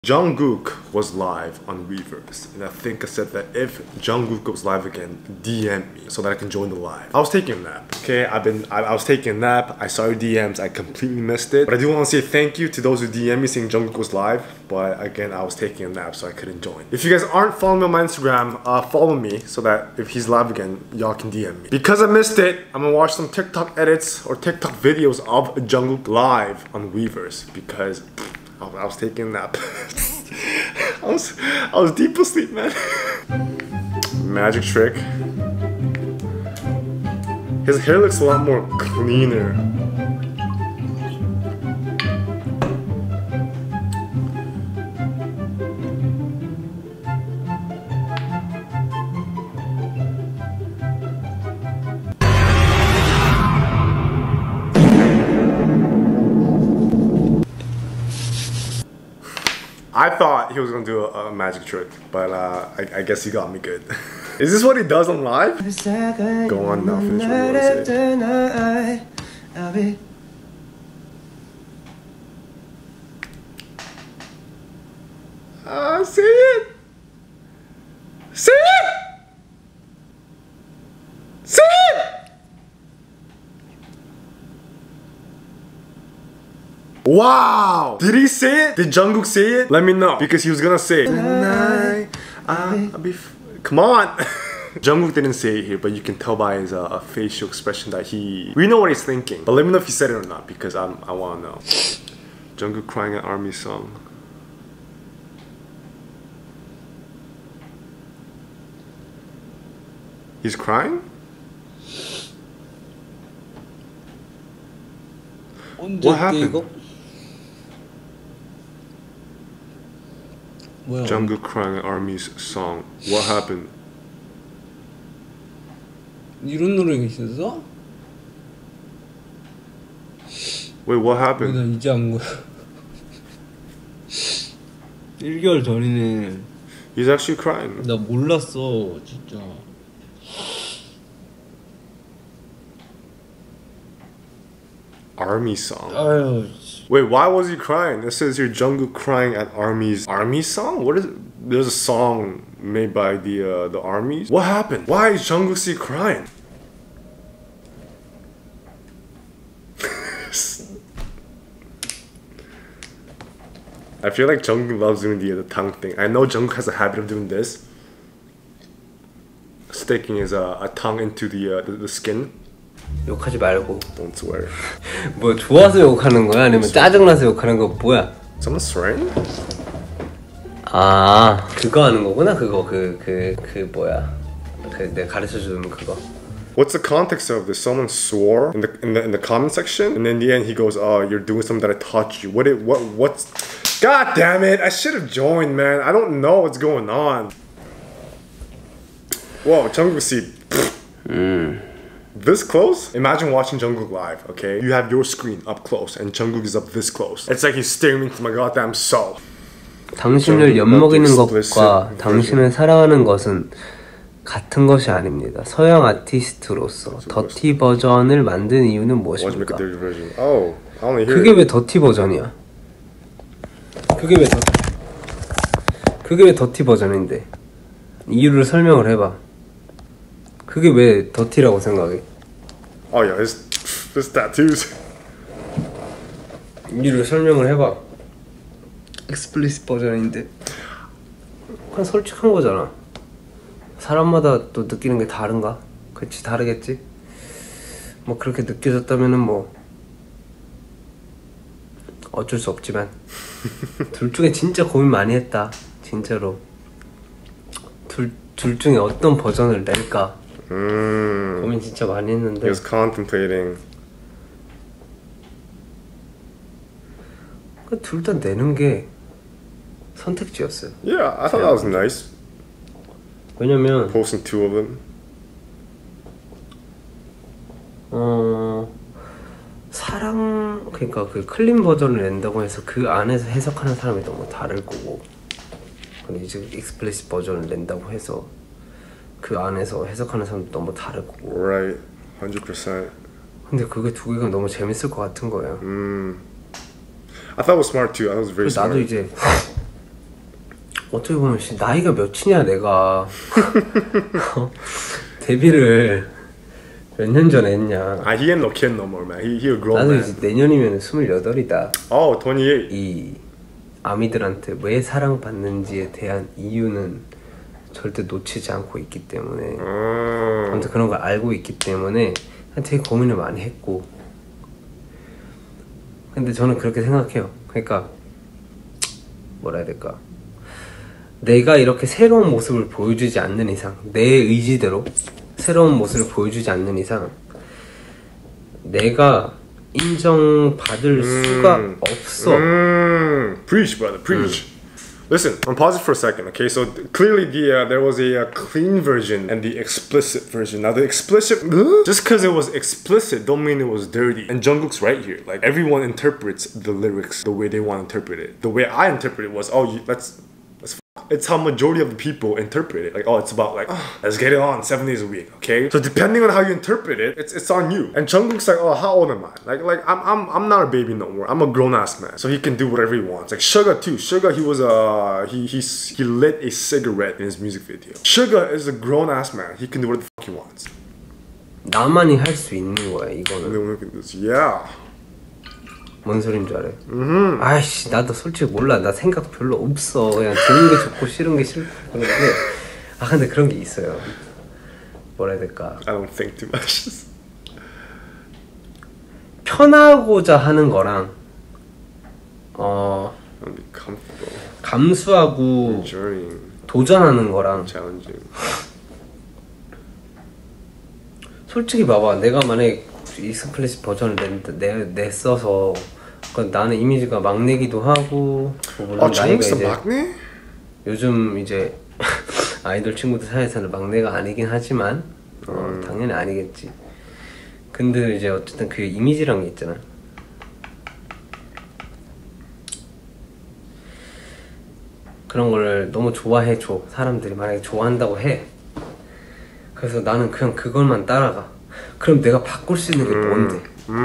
Jungkook was live on Weverse, and I think I said that if Jungkook goes live again, DM me so that I can join the live. I was taking a nap, okay? I was taking a nap, I saw your DMs, I completely missed it. But I do want to say thank you to those who DM me saying Jungkook was live, but again, I was taking a nap so I couldn't join. If you guys aren't following me on my Instagram, follow me so that if he's live again, y'all can DM me. Because I missed it, I'm gonna watch some TikTok edits or TikTok videos of Jungkook live on Weverse because I was taking a nap. I was deep asleep, man. Magic trick. His hair looks a lot more cleaner. I thought he was gonna do a magic trick, but I guess he got me good. Is this what he does on live? Go on now, finish what you want to say. See it! See it! See it! Wow! Did he say it? Did Jungkook say it? Let me know, because he was gonna say it. Tonight, I'll be come on! Jungkook didn't say it here, but you can tell by his facial expression that we know what he's thinking. But let me know if he said it or not, because I wanna know. Jungkook crying at ARMY song. He's crying? What happened? 뭐야? Jungkook crying at ARMY's song. What happened? 이런 노래가 있었어? Wait, what happened? 나 이제 안 거야. 1개월 전이네. He's actually crying. 나 몰랐어, 진짜. ARMY song. 아유. Wait, why was he crying? It says here Jungkook crying at ARMY's ARMY song? What is it? There's a song made by the ARMYs. What happened? Why is Jungkook crying? I feel like Jungkook loves doing the tongue thing. I know Jungkook has a habit of doing this, sticking his tongue into the skin. 욕하지 말고. Don't swear. 뭐 좋아서 욕하는 거야? 아니면 짜증나서 욕하는 거 뭐야? Someone swearing? 아 그거 하는 거구나. 그거 그 뭐야? 그 내가 가르쳐주는 그거. What's the context of this? Someone swore in the comment section, and in the end he goes, "Oh, you're doing something that I taught you." What's? God damn it! I should have joined, man. I don't know what's going on. Whoa, Jungkook see. This close? Imagine watching Jungkook live, okay? You have your screen up close and Jungkook is up this close. It's like he's staring into my goddamn soul. 당신을 엿먹이는 것과 당신을 사랑하는 것은 같은 것이 아닙니다. 서양 아티스트로서 더티 버전을 만든 이유는 무엇입니까? Oh, I only hear 그게 왜 더티 버전이야? 그게 왜 더티 버전인데? 이유를 설명을 해봐. 그게 왜 더티라고 생각해? Oh yeah, his tattoos. 이유를 설명을 해봐. 익스플리시트 버전인데 그냥 솔직한 거잖아. 사람마다 또 느끼는 게 다른가? 그치, 다르겠지? 뭐 그렇게 느껴졌다면은 뭐 어쩔 수 없지만 둘 중에 진짜 고민 많이 했다. 진짜로 둘 중에 어떤 버전을 낼까? 고민 진짜 많이 했는데. He was contemplating. 둘 다 내는 게 선택지였어요. Yeah, I thought that was nice. 왜냐면 Posting two of them. 사랑 그러니까 그 클린 버전을 낸다고 해서 그 안에서 해석하는 사람이 너무 다를 거고, 근데 이제 익스플리시트 버전을 낸다고 해서 그 안에서 해석하는 사람도 너무 다를 거고. Right, 100%. 근데 그게 두 개가 너무 재밌을 것 같은 거예요. I thought it was smart too. I was very smart. 나도 이제 어떻게 보면 나이가 몇이냐 내가 데뷔를 몇 년 전에 했냐. He ain't no kid no more, man. He a grown 나도 man. 이제 내년이면 28이다. Oh, 28. 이 아미들한테 왜 사랑받는지에 대한 이유는 절대 놓치지 않고 있기 때문에 아무튼 그런 걸 알고 있기 때문에 되게 고민을 많이 했고, 근데 저는 그렇게 생각해요. 그러니까 뭐라 해야 될까, 내가 이렇게 새로운 모습을 보여주지 않는 이상, 내 의지대로 새로운 모습을 보여주지 않는 이상 내가 인정받을 수가 없어. Preach, brother, preach. Listen, I'm pausing for a second, okay? So clearly there was a clean version and the explicit version. Now the explicit, just because it was explicit don't mean it was dirty. And Jungkook's right here. Like, everyone interprets the lyrics the way they want to interpret it. The way I interpret it was, let's it's how majority of the people interpret it. Like, oh, it's about like, oh, let's get it on 7 days a week, okay? So depending on how you interpret it, it's on you. And Jungkook's like, oh, how old am I? Like I'm not a baby no more. I'm a grown ass man, so he can do whatever he wants. Like Suga too. Suga, he was he lit a cigarette in his music video. Suga is a grown ass man. He can do whatever the fuck he wants. 나만이 할 수 있는 거야 이거는. Yeah. 뭔 소린 줄 알아요? 아이씨, 나도 솔직히 몰라. 나 생각 별로 없어. 그냥 듣는 게 좋고 싫은 게 싫고 그런데, 근데 그런 게 있어요. 뭐라 해야 될까? I don't think too much. 편하고자 하는 거랑 Be comfortable. 감수하고 Enjoying. 도전하는 거랑 Challenging. 솔직히 봐봐. 내가 만약에 익스플리시 버전을 냈어서 나는 이미지가 막내기도 하고, 물론 나이가 이제 막내? 요즘 이제 아이돌 친구들 사이에서는 막내가 아니긴 하지만 당연히 아니겠지. 근데 이제 어쨌든 그 이미지란 게 있잖아. 그런 거를 너무 좋아해줘. 사람들이 만약에 좋아한다고 해. 그래서 나는 그냥 그걸만 따라가. 그럼 내가 바꿀 수 있는 게 뭔데?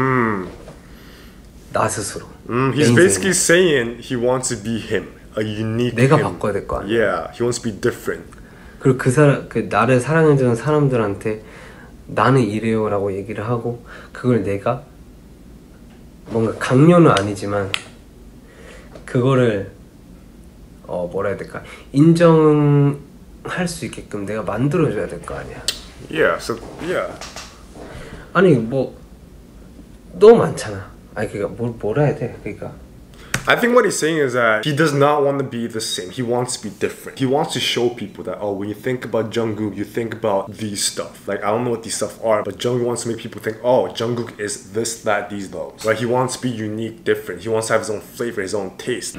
나 스스로. He's basically saying he wants to be him, a unique. 내가 him. 바꿔야 될 거 아니야. Yeah, he wants to be different. 그리고 그 나를 사랑해주는 사람들한테 나는 이래요라고 얘기를 하고, 그걸 내가 뭔가 강요는 아니지만 그거를 뭐라 해야 될까, 인정할 수 있게끔 내가 만들어줘야 될 거 아니야. Yeah, so yeah. 아니 뭐 너무 많잖아. 아니 그러니까 뭐라 해야 돼? 그러니까 I think what he's saying is that he does not want to be the same. He wants to be different. He wants to show people that, oh, when you think about Jungkook, you think about these stuff. Like, I don't know what these stuff are, but Jungkook wants to make people think, oh, Jungkook is this, that, these, those. Right? He wants to be unique, different. He wants to have his own flavor, his own taste.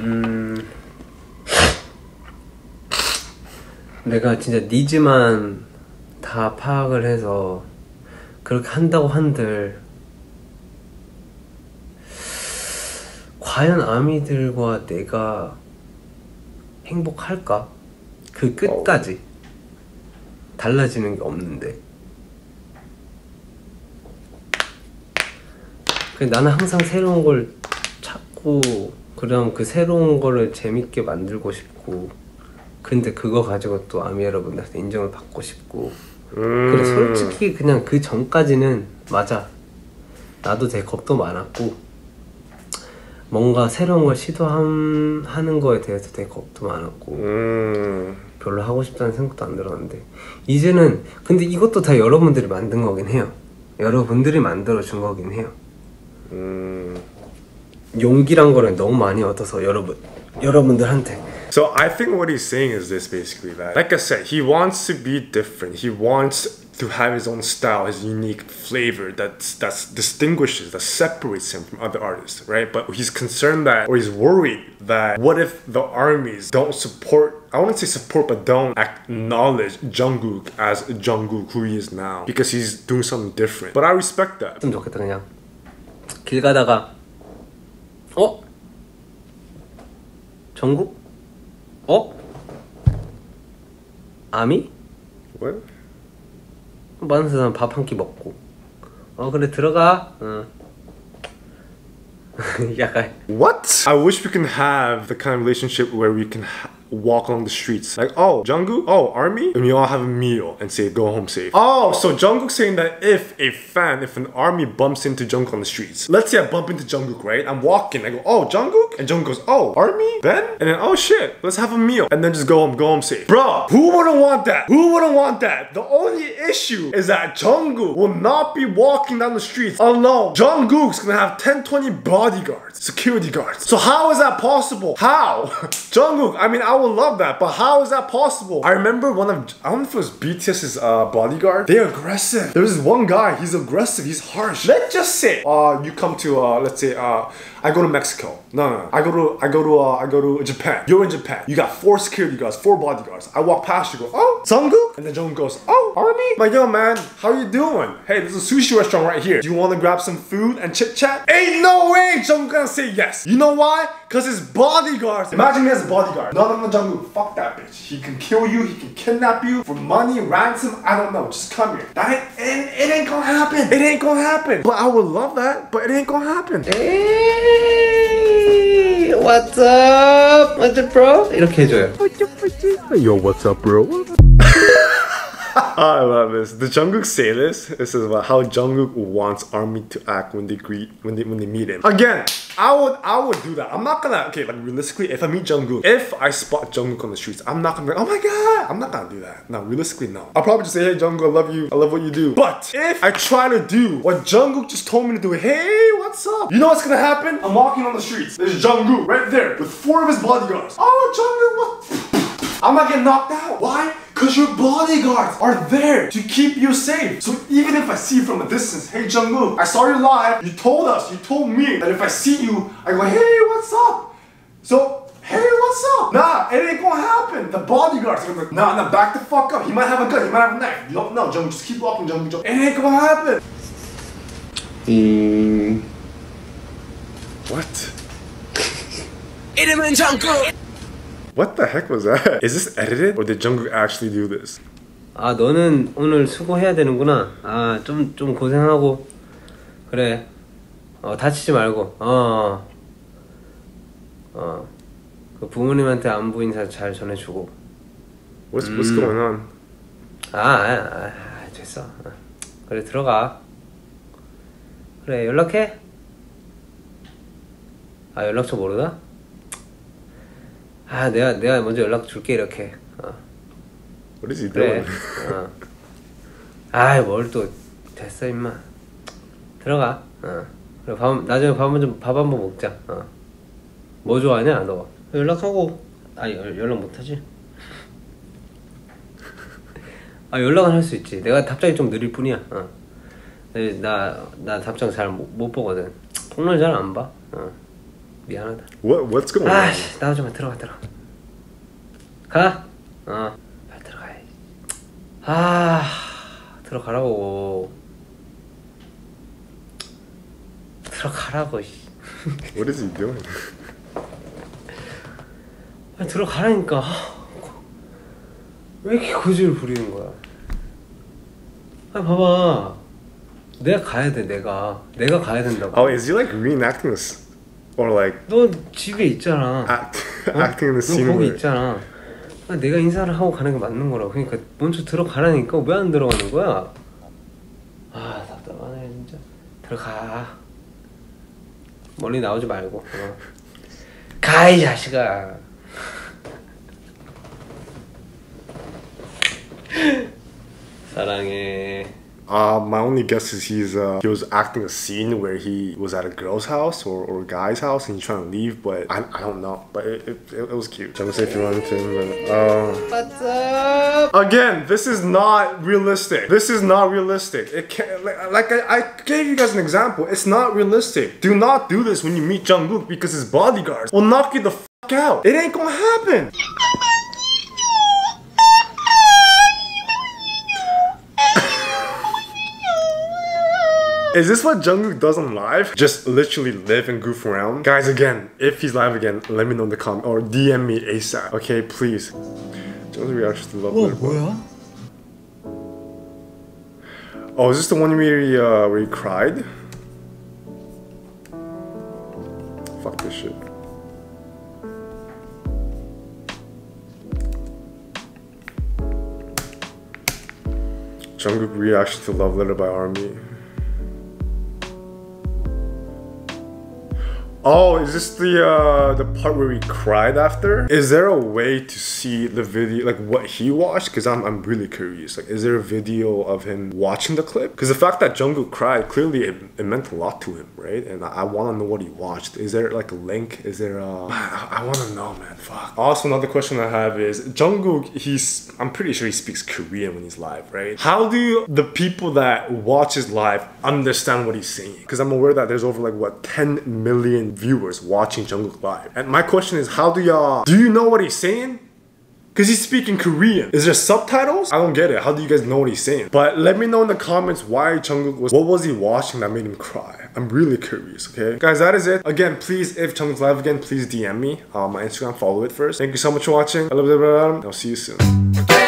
내가 진짜 니즈만 다 파악을 해서 그렇게 한다고 한들, 과연 아미들과 내가 행복할까? 그 끝까지 달라지는 게 없는데. 나는 항상 새로운 걸 찾고, 그럼 그 새로운 거를 재밌게 만들고 싶고, 근데 그거 가지고 또 아미 여러분들한테 인정을 받고 싶고. 그래, 솔직히 그냥 그 전까지는 맞아, 나도 되게 겁도 많았고, 뭔가 새로운 걸 시도하는 거에 대해서 되게 겁도 많았고, 별로 하고 싶다는 생각도 안 들었는데, 이제는, 근데 이것도 다 여러분들이 만든 거긴 해요. 여러분들이 만들어준 거긴 해요. 용기란 거를 너무 많이 얻어서 여러분들한테. So I think what he's saying is this, basically, that, like I said, he wants to be different. He wants to have his own style, his unique flavor that distinguishes, that separates him from other artists, right? But he's concerned that, or he's worried that, what if the armies don't support, I wouldn't say support, but don't acknowledge Jungkook as Jungkook, who he is now, because he's doing something different. But I respect that. 좀 좋겠다. 그냥 길 가다가 정국? 아미? What? 많은 사람 밥 한 끼 먹고, 그래 들어가. 약간. What? I wish we can have the kind of relationship where we can walk along the streets. Like, oh, Jungkook, oh, army, and we all have a meal and say, go home safe. Oh, so Jungkook's saying that if an army bumps into Jungkook on the streets, let's say I bump into Jungkook, right? I'm walking, I go, oh, Jungkook? And Jungkook goes, oh, army? Ben? And then, oh shit, let's have a meal. And then just go home safe. Bro, who wouldn't want that? Who wouldn't want that? The only issue is that Jungkook will not be walking down the streets alone. Jungkook's gonna have 10-20 bodyguards, security guards. So how is that possible? How? Jungkook, I mean, I would love that, but how is that possible? I remember one of, I don't know if it was BTS's bodyguard. They're aggressive. There was one guy, he's aggressive, he's harsh. Let's just say, you come to, let's say, I go to Mexico. No. I go to Japan. You're in Japan. You got 4 security guards, 4 bodyguards. I walk past you, go, oh, Jungkook? And then Jungkook goes, oh, army? I'm like, yo, man, how you doing? Hey, there's a sushi restaurant right here. Do you want to grab some food and chit chat? Ain't no way Jungkook gonna say yes. You know why? Because his bodyguards. Imagine he has a bodyguard. No, Jungkook, fuck that bitch. He can kill you, he can kidnap you for money, ransom, I don't know. Just come here. It ain't gonna happen. It ain't gonna happen. But I would love that, but it ain't gonna happen. Hey, what's up? What's up, bro? 이렇게 해줘요. Yo, what's up, bro? I love this. Did Jungkook say this? This is about how Jungkook wants army to act when they meet him. Again, I would do that. I'm not gonna, okay, like realistically, if I meet Jungkook, if I spot Jungkook on the streets, I'm not gonna be like, oh my god, I'm not gonna do that. No, realistically, no. I'll probably just say, hey Jungkook, I love you, I love what you do. But if I try to do what Jungkook just told me to do, hey, what's up? You know what's gonna happen? I'm walking on the streets. There's Jungkook right there with 4 of his bodyguards. Oh, Jungkook, what? I'm not getting knocked out. Why? Because your bodyguards are there to keep you safe. So even if I see you from a distance, hey Jungkook, I saw you live, you told me that if I see you, I go, hey, what's up? So, hey, what's up? Nah, it ain't gonna happen. The bodyguards are gonna be like, nah, back the fuck up. He might have a gun, he might have a knife. You don't know, Jungkook, just keep walking, Jungkook. It ain't gonna happen. What? 이름은 Jungkook. What the heck was that? Is this edited or did Jungkook actually do this? 아, 너는 오늘 수고해야 되는구나. 아, 좀 고생하고 그래. 다치지 말고. 그 부모님한테 안부 인사 잘 전해주고. What's going on? 됐어. 그래, 들어가. 그래, 연락해. 아, 연락처 모르나? 아, 내가 먼저 연락 줄게, 이렇게. What is he doing? 그래. 아이, 뭘 또 됐어, 임마. 들어가. 그래, 나중에 밥 한번 먹자. 뭐 좋아하냐, 너? 연락하고. 아니, 연락 못하지? 아, 연락은 할 수 있지. 내가 답장이 좀 느릴 뿐이야. 나 답장 잘 못 보거든. 통화를 잘 안 봐. 미안하다. What's going on? 아씨, 나오지 마. 들어가. 가. 빨리 들어가야지. 들어가라고. 들어가라고. What is he doing? 아니, 들어가라니까. 왜 이렇게 고집을 부리는 거야? 아니, 봐봐. 내가 가야 돼. 내가 가야 된다고. Oh, is he like reenacting this? Or like 너 집에 있잖아. acting in the scene. 너 거기 있잖아. 내가 인사를 하고 가는 게 맞는 거라고. 그러니까 먼저 들어가라니까 왜 안 들어가는 거야? 답답하네 진짜. 들어가. 멀리 나오지 말고. 가, 이 자식아. 사랑해. My only guess is he was acting a scene where he was at a girl's house or a guy's house and he's trying to leave, but I don't know. But it was cute. Jungkook said if you run into him, What's up? Again, this is not realistic. This is not realistic. It can't, like I gave you guys an example. It's not realistic. Do not do this when you meet Jungkook because his bodyguards will knock you the fuck out. It ain't gonna happen. Is this what Jungkook does on live? Just literally live and goof around? Guys, again, if he's live again, let me know in the comment or DM me ASAP. Okay, please. Jungkook's reaction to Love Letter. 뭐야? Oh, is this the one where he cried? Fuck this shit. Jungkook reaction to Love Letter by ARMY. Oh, is this the part where he cried after? Is there a way to see the video, like what he watched? Because I'm really curious. Like, is there a video of him watching the clip? Because the fact that Jungkook cried, clearly it meant a lot to him, right? And I want to know what he watched. Is there like a link? Is there a... I want to know, man. Fuck. Also, another question I have is, Jungkook, I'm pretty sure he speaks Korean when he's live, right? How do the people that watch his live understand what he's saying? Because I'm aware that there's over like, what, 10 million viewers watching Jungkook live. And my question is, do you know what he's saying? Because he's speaking Korean. Is there subtitles? I don't get it. How do you guys know what he's saying? But let me know in the comments why Jungkook what was he watching that made him cry? I'm really curious, okay? Guys, that is it. Again, please, if Jungkook's live again, please DM me. My Instagram, follow it first. Thank you so much for watching. I love you, I'll see you soon.